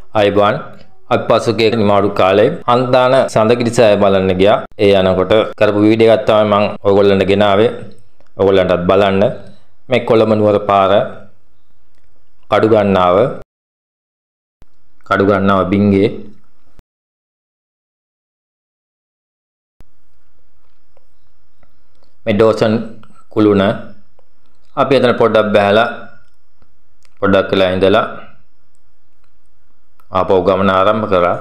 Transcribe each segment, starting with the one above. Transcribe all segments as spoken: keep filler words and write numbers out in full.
අයිබන් අපි පසුගිය නිමාඩු කාලේ හන්දාන සඳගිරිසෑය බලන්න ගියා. ඒ යනකොට කරපු වීඩියෝ එකක් තමයි මම ඔයගොල්ලන්ට ගෙනාවේ. ඔයගොල්ලන්ටත් බලන්න. මේ කොළඹ නුවර පාර කඩුගන්නාව කඩුගන්නාව බිංගේ මේ ඩෝසන් කුළුණ අපි එතන පොඩ්ඩක් බහැලා පොඩ්ඩක් වෙලා ඉඳලා ආපහු ගමන ආරම්භ කරා.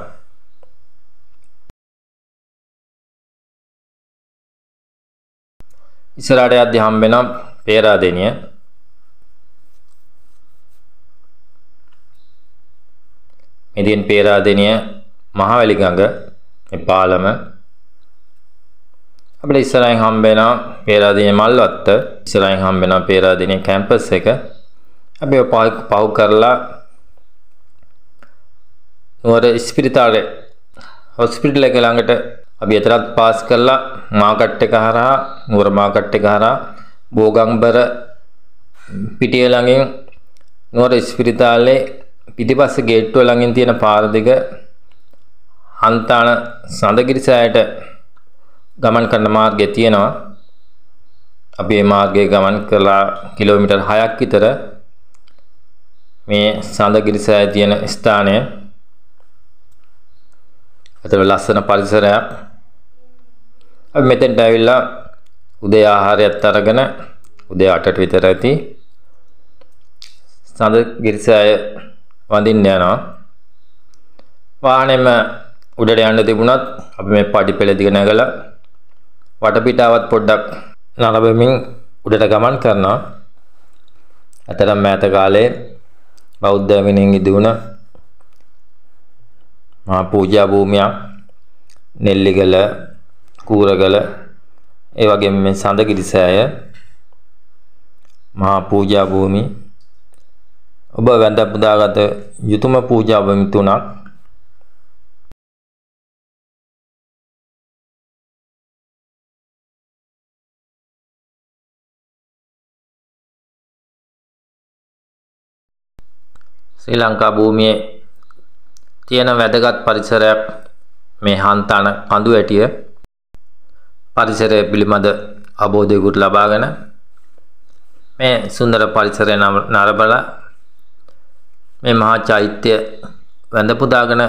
ඉස්සරහට යද්දී හම්බ වෙනවා පේරාදෙනිය. මෙදින් පේරාදෙනිය මහවැලි ගඟ මේ පාලම අපිට ඉස්සරහින් හම්බ වෙනවා පේරාදෙනිය මල්වත්ත. ඉස්සරහින් හම්බ වෙනවා පේරාදෙනිය කැම්පස් එක. අපි පහු කරලා නුවර ඉස්පිරිතාලේ හොස්පිටල් එක ළඟට අපි එතරම් පාස් කරලා මාකට් එක හරහා නුවර මාකට් එක හරහා බෝගම්බර පිටිය ළඟින් නුවර ඉස්පිරිතාලේ පිටිපස්සේ ගේට්ටුව ළඟින් තියෙන පාර දෙක හන්තාන සඳගිරිසෑයට ගමන් කරන මාර්ගය තියෙනවා. අපි මේ මාර්ගයේ ගමන් කළා කිලෝමීටර් හයක් විතර මේ සඳගිරිසෑය තියෙන ස්ථානය. අතන ලස්සන පරිසරයක්. අපි මෙතෙන්ට ඇවිල්ලා උදේ ආහාරයත් අරගෙන උදේ අටට විතර ඇති සඳගිරිසෑය වඳින්න යනවා. වාහනේම උඩට යන්න තිබුණත් අපි මේ පඩි පෙළ දිග නැගලා වටපිටාවත් පොඩ්ඩක් නරඹමින් උඩට ගමන් කරනවා. අතරම මෑත කාලේ බෞද්ධ විනයෙන් ඉදුණ මහා පූජා භූමියක් නෙල්ලිගල කූරගල ඒ වගේම මේ සඳගිරිසෑය මහා පූජා භූමි ඔබ වැඳ පුදාගත යුතුයම පූජා භූමි තුනක්. ශ්‍රී ලංකා භූමියේ තියෙන වැදගත් පරිසරයක් මේ හන්තාන කඳු ඇටිය. පරිසරය පිළිබඳ අවබෝධයකට ලබාගෙන මේ සුන්දර පරිසරය නරඹලා මේ මහා චෛත්‍ය වැඳ පුදාගෙන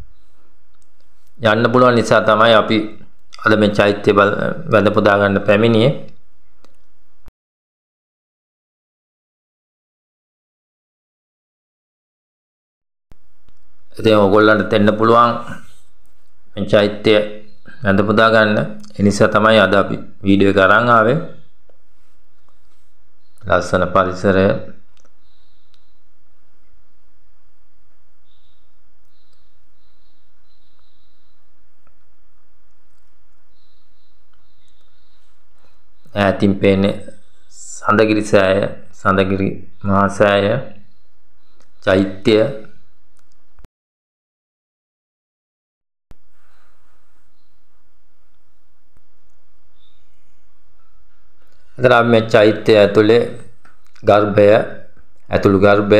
යන්න පුළුවන් නිසා තමයි අපි අද මේ චෛත්‍ය වැඳ පුදා ගන්න පැමිණියේ. ඉතින් ඔයගොල්ලන්ට දෙන්න පුළුවන් මේ චෛත්‍ය වැඳ පුදා ගන්න. ඒ නිසා තමයි අද අපි වීඩියෝ එක අරන් ආවේ. ලස්සන පරිසරය ඈතින් පේන්නේ සඳගිරිසෑය සඳගිරි මහා සෑය චෛත්‍ය. අතන මේ චෛත්‍ය ඇතුලේ ගර්භය ඇතුළු ගර්භය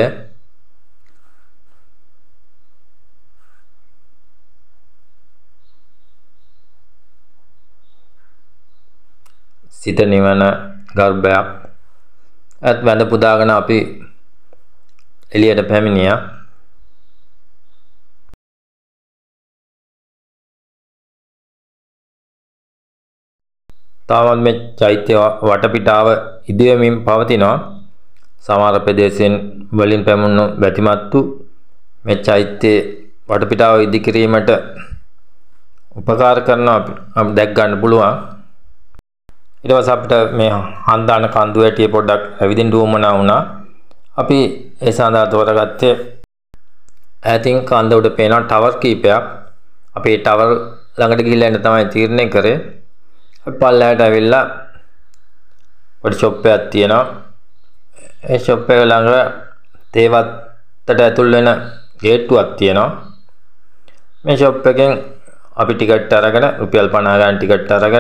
සිත නිවන ගර්භයක්. අත් වැඳ පුදාගෙන අපි එළියට පැමිණියා. තාමත් මේ චෛත්‍ය වටපිටාව ඉදිවෙමින් පවතිනවා. සමහර ප්‍රදේශයන් වලින් පැමුණු බැතිමත්තු මේ චෛත්‍ය වටපිටාව ඉදි කිරීමට උපකාර කරනවා අපි දැක් ගන්න පුළුවන්. ඊට පස්සේ අපිට මේ හන්දාන කඳු ඇටිය පොඩ්ඩක් ඇවිදින්න උවමනා වුණා. අපි ඒ සඳහා තෝරගත්තේ ඈතින් කඳ උඩ පේන ටවර් කීපයක්. අපි ඒ ටවර් ළඟට ගිහිල්ලා ඉන්න තමයි තීරණය කරේ. අපි පල්ලෙහාට ඇවිල්ලා පොඩි ෂොප් එකක් තියෙනවා. ඒ ෂොප් එක ළඟ තේවත්තට ඇතුල් වෙන ගේට්ටුවක් තියෙනවා. මේ ෂොප් එකෙන් අපි ටිකට් අරගෙන රුපියල් පනහ ගන්න ටිකට් අරගෙන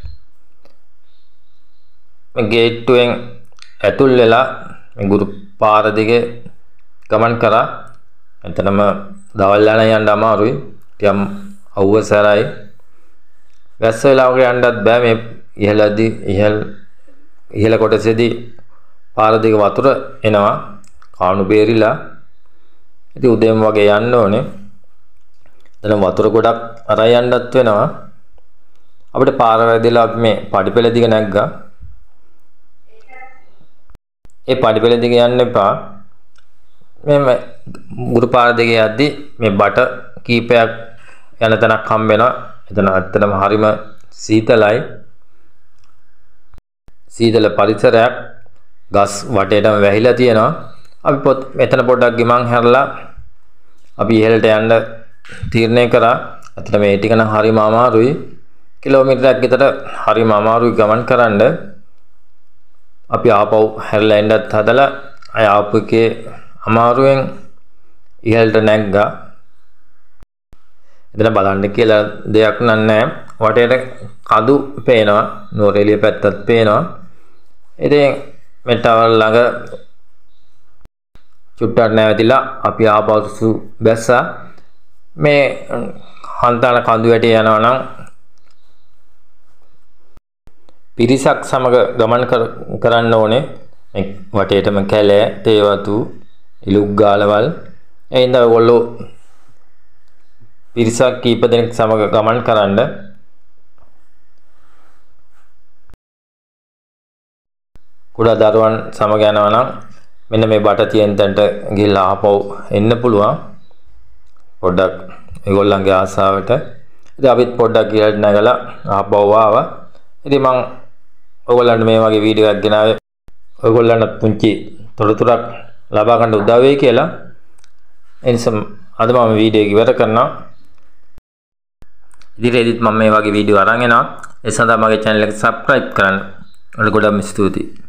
මේ ගේට්ටුවෙන් ඇතුල් වෙලා මේ ගුරු පාර දිගේ ගමන් කරා. එතනම දවල් යන යන්න අමාරුයි. ටිකක් අවුවසරයි. වැස්ස වෙලාවක යන්නත් බෑ මේ ඉහළදී ඉහළ ඉහළ කොටසේදී පාර දිග වතුර එනවා. කාණු බේරිලා. ඉතින් උදේම වගේ යන්න ඕනේ. එතන වතුර ගොඩක් අරන් යන්නත් වෙනවා. අපිට පාර වැදිලා අපි මේ පඩිපෙළ දිග නැග්ගා. ඒ පඩිපෙළ දිග යන්න එපා. මේ මුරු පාර දිගේ යද්දි මේ බට කීපයක් යන තැනක් හම්බ වෙනවා. එතන ඇත්තටම හරිම සීතලයි. සීතල පරිසරයක්. ගස් වටේටම වැහිලා තියෙනවා. අපි පොත් මෙතන පොඩ්ඩක් ගිමන් හැරලා අපි ඉහළට යන්න තීරණය කරා. ඇත්තට මේ ටික නම් හරිම අමාරුයි. කිලෝමීටරයක් විතර හරිම අමාරුයි ගමන් කරන්න. අපි ආපහු හැරලා එන්නත් හදලා අය ආපු එකේ අමාරුවෙන් ඉහළට නැග්ගා. එතන බලන්න කියලා දෙයක් නෑ. වටේට කඳු පේනවා. නෝරෙලිය පැත්තත් පේනවා. ඉතින් මේ ටවර් ළඟ චුට්ටක් නැවතිලා අපි ආපසු බැස්සා. මේ හන්තාන කඳු වැටේ යනවා නම් පිරිසක් සමග ගමන් කරන්න ඕනේ. මේ වටේටම කැලෑ, තේවතු, ඉලුක් ගාලවල්. ඒ හින්දා ඔයගොල්ලෝ පිරිසක් කීප දෙනෙක් සමග ගමන් කරන්න. කුඩා දරුවන් සමග යනවා නම් මෙන්න මේ බට තියෙන තැනට ගිහිල්ලා ආපහු එන්න පුළුවන්. පොඩ්ඩක් ඒගොල්ලන්ගේ ආසාවට. ඉතින් අපිත් පොඩ්ඩක් ඉහළට නැගලා ආපහු ආවා. ඉතින් මම ඔයගොල්ලන්ට මේ වගේ වීඩියෝ එකක් ගෙනාවේ ඔයගොල්ලන්ට පුංචි තොරතුරක් ලබා ගන්න උදව් වෙයි කියලා. ඒ නිසා අද මම වීඩියෝ එක ඉවර කරනවා. ඉදිරියේදීත් මම මේ වගේ වීඩියෝ අරන් එනවා. ඒ සඳහා මගේ channel එක subscribe කරන්න. ඔයාලට ගොඩක් ස්තුතියි.